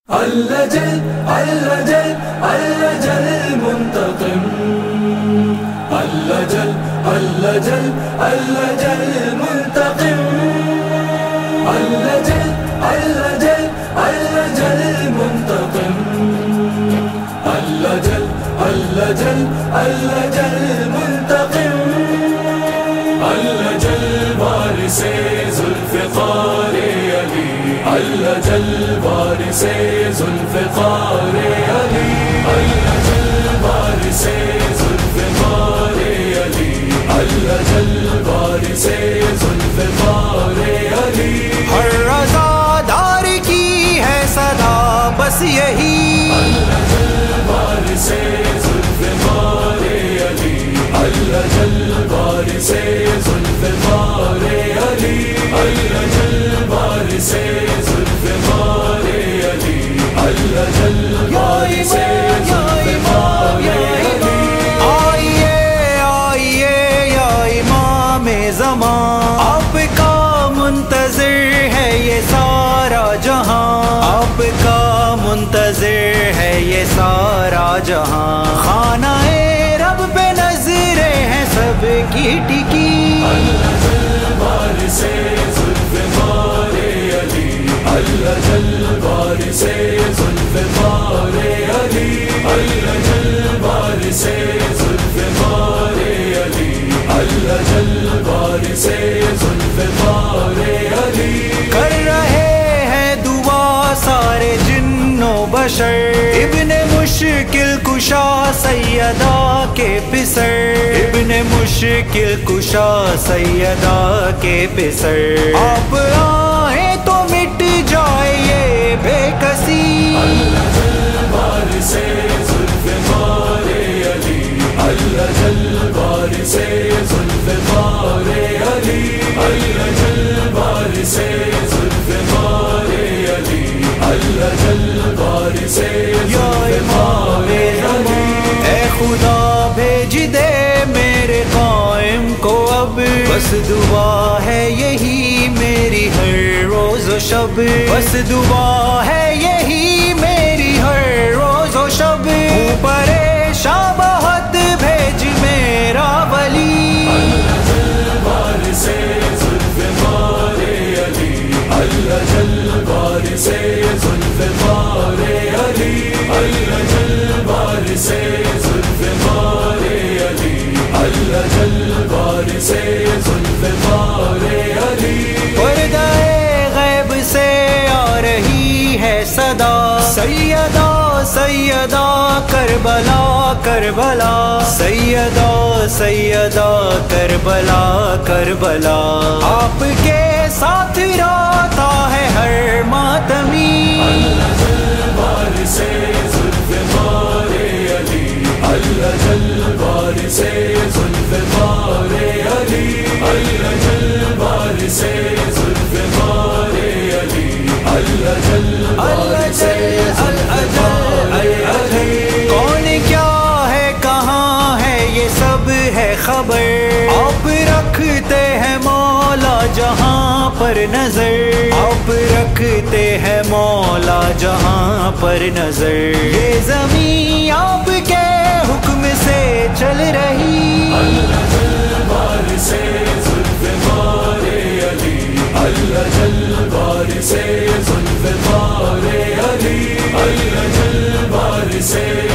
اللجل اللجل اللجل المنتقم اللجل اللجل اللجل المنتقم اللجل اللجل اللجل المنتقم اللجل اللجل اللجل المنتقم اللجل وارث ذوالفقار علی اللجل وارث ذوالفقار علی اللجل وارث ذوالفقار علی اللجل وارث ذوالفقار علی ہر رضادار کی ہے صدا بس یہی اللجل وارث ذوالفقار علی اللجل وارث ذوالفقار علی اللجل وارث ذوالفقار علی اللجل وارث ذوالفقار علی آئیے آئیے یا امام زمان، آپ کا منتظر ہے یہ سارا جہاں، آپ کا منتظر ہے یہ سارا جہاں، خانہ رب پہ نظریں ہیں سب کی ٹکی، اللجل وارث ذوالفقار علی اللجل وارث ذوالفقار علی اللجل وارث ذوالفقار علی اللجل وارث ذوالفقار علی کر رہے ہیں دعا سارے جن و بشر، ابن مشکل کشا سیدہ کے پسر، ابن مشکل کشا سیدہ کے پسر، آپ آئیں تو مٹ جائے یہ بے کسی، اللجل وارث ذوالفقار علی اللجل وارث ذوالفقار علی اللجل وارث ذوالفقار علی اللجل وارث ذوالفقار علی اے خدا بھیج دے میرے قائم کو اب، بس دعا ہے یہی میری ہر روز و شب، بس دعا ہے یہی میری ہر روز و شب، پریشاں بہت بھیج میرا ولی، اللجل وارث ذوالفقار علی اللجل وارث ذوالفقار علی اللجل وارث ذوالفقار علی اللجل وارث ذوالفقار علی پردہ غیب سے آ رہی ہے صدا، سیدہ سیدہ کربلا کربلا، سیدہ سیدہ کربلا کربلا، آپ کے ساتھ روتا ہے ہر ماتمی، اللجل وارث ذوالفقار علی اللجل وارث ذوالفقار علی اللجل وارث ذوالفقار علی اللجل وارث ذوالفقار علی کون کیا ہے کہاں ہے یہ سب ہے خبر، آپ رکھتے ہیں مولا جہاں پر نظر، آپ رکھتے ہیں مولا جہاں پر نظر، یہ زمین آپ کے حکم سے چل رہی، اللجل وارث ذوالفقار علی اللجل وارث ذوالفقار علی اللجل وارث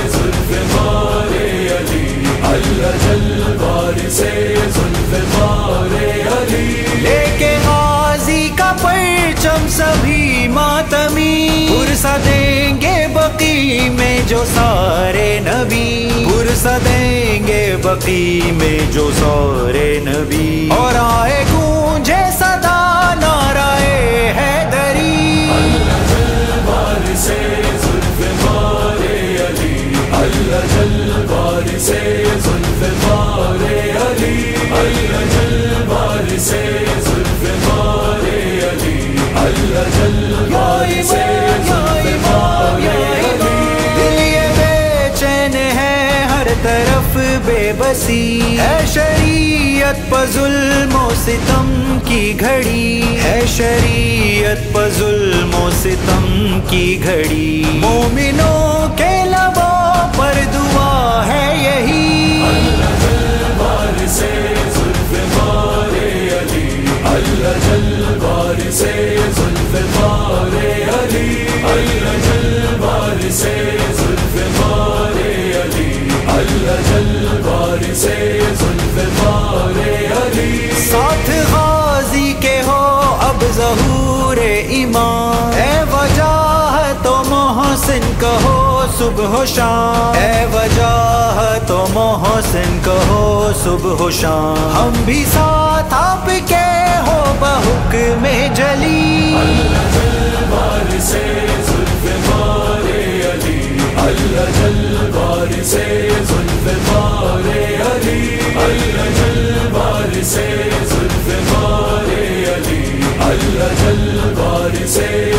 ذوالفقار علی اللجل وارث ذوالفقار علی لے کے غازی کا پرچم سبھی ماتمی، پرسہ دیں گے بقی میں جو سارے نبی، پرسہ دیں گے بقی میں جو سارے نبی، اور آئے گونجے صدا نعرہ حیدری، اللجل وارث ذوالفقار علی اللجل وارث ذوالفقار علی اللجل وارث ذوالفقار علی اللجل وارث ذوالفقار علی دل یہ بے چین ہے ہر طرف بے بسی، ہے شریعت پر ظلم و ستم کی گھڑی، ہے شریعت شریعت پر ظلم و ستم کی گھڑی، مومنوں کے لبوں پر دعا ہے یہی، اللہ جل وارث زلف مار علی، اللہ جل وارث زلف مار علی، اللہ جل وارث زلف مار علی، اللہ جل وارث زلف مار علی۔ ساتھ غازی کے ہو اب ظہور ایمان، اے وجاہت و محسن کہو صبح و شام، اے وجاہت و محسن کہو صبح و شام، ہم بھی ساتھ آپ کے ہو بحکم جلی، اللہ جل وارث زلف مار علی، اللہ جل وارث زلف مار علی، اللہ جل وارث زلف مار علی، اللہ جل وارث